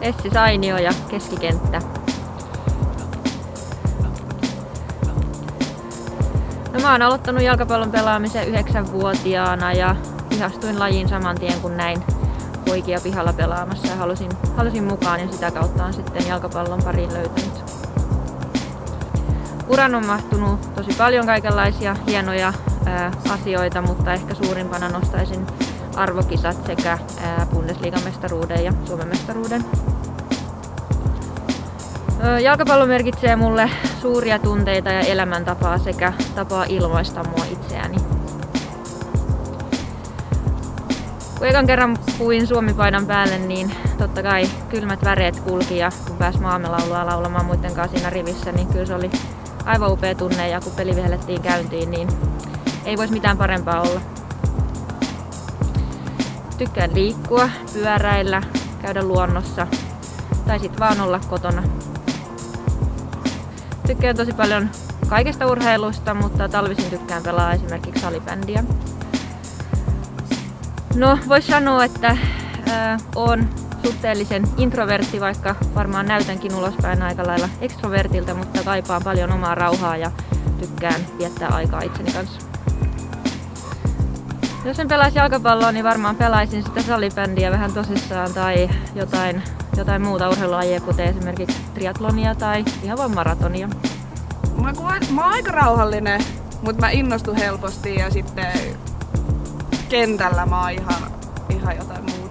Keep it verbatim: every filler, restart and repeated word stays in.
Essi Sainio ja keskikenttä. No, mä oon aloittanut jalkapallon pelaamisen yhdeksänvuotiaana ja ihastuin lajiin saman tien kun näin poikia pihalla pelaamassa ja halusin, halusin mukaan ja sitä kautta on sitten jalkapallon pariin löytänyt. Uran on mahtunut tosi paljon kaikenlaisia hienoja ää, asioita, mutta ehkä suurimpana nostaisin arvokisat sekä ää, Bundesliigan mestaruuden ja Suomen mestaruuden. Jalkapallo merkitsee mulle suuria tunteita ja elämäntapaa sekä tapaa ilmaista mua itseäni. Kun ekan kerran puin Suomi-paidan päälle, niin totta kai kylmät väreet kulki ja kun pääsi maamme laulua laulamaan muiden kanssa siinä rivissä, niin kyllä se oli aivan upea tunne ja kun peli vihellettiin käyntiin, niin ei voisi mitään parempaa olla. Tykkään liikkua, pyöräillä, käydä luonnossa tai sit vaan olla kotona. Tykkään tosi paljon kaikesta urheilusta, mutta talvisin tykkään pelaa esimerkiksi salibändiä. No, vois sanoa, että ää, oon suhteellisen introvertti, vaikka varmaan näytänkin ulospäin aika lailla ekstrovertilta, mutta kaipaan paljon omaa rauhaa ja tykkään viettää aikaa itseni kanssa. Jos en pelaisi jalkapalloa, niin varmaan pelaisin sitä salibändiä vähän tosissaan tai jotain, jotain muuta urheilulajia, kuten esimerkiksi triathlonia tai ihan vaan maratonia. Mä, mä oon aika rauhallinen, mutta mä innostun helposti ja sitten kentällä mä oon ihan, ihan jotain muuta.